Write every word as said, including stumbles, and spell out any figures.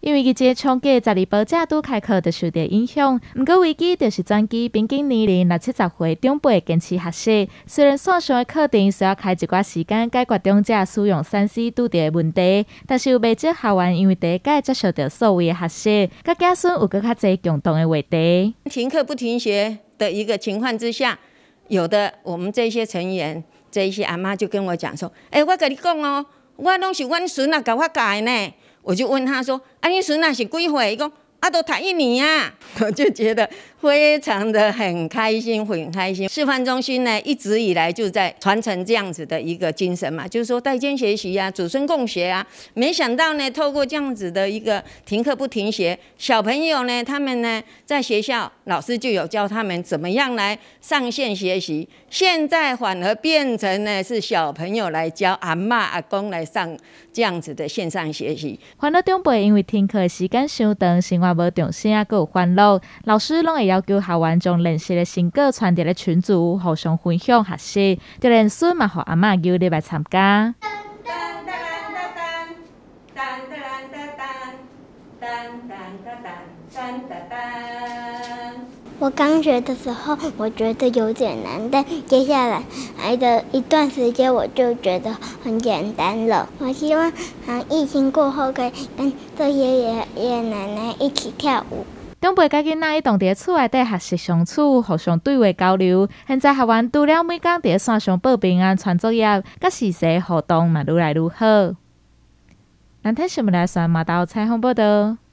因为这冲击十二保者都开课就受到影响，不过危机就是转机，平均年龄六七十岁长辈坚持学习。虽然线上的课程需要开一段时间解决长者使用三 C 拄到的问题，但是有不少校园因为第一届接受到所谓的学习，甲子孙有更较侪共同的话题。 停课不停学的一个情况之下，有的我们这些成员，这一些阿妈就跟我讲说：“哎、欸，我跟你讲哦，我拢是阮孙啊教我教的呢。”我就问他说：“啊，你孙啊是几岁？”伊讲：“啊，都读一年啊。”我就觉得非常的很开心，很开心。示范中心呢，一直以来就在传承这样子的一个精神嘛，就是说代间学习啊，祖孙共学啊。没想到呢，透过这样子的一个停课不停学，小朋友呢，他们呢在学校老师就有教他们怎么样来上线学习，现在反而变成呢是小朋友来教阿嬷阿公来上这样子的线上学习。 烦恼长辈因为停课的时间伤长，生活无重心，还有烦恼，老师拢会要求校园将练习的成果传递咧群组，互相分享学习。就连孙嘛，互阿嬷叫你来参加。 我刚学的时候，我觉得有点难，但接下来来的一段时间，我就觉得很简单了。我希望，嗯，疫情过后可以跟这些爷爷爷奶奶一起跳舞。 长辈甲囡仔一同伫厝内底学习相处，互相对话交流。现在校园除了每天伫线上报平安、传作业，甲实时互动嘛愈来愈好。南天新闻台马岛采访报道。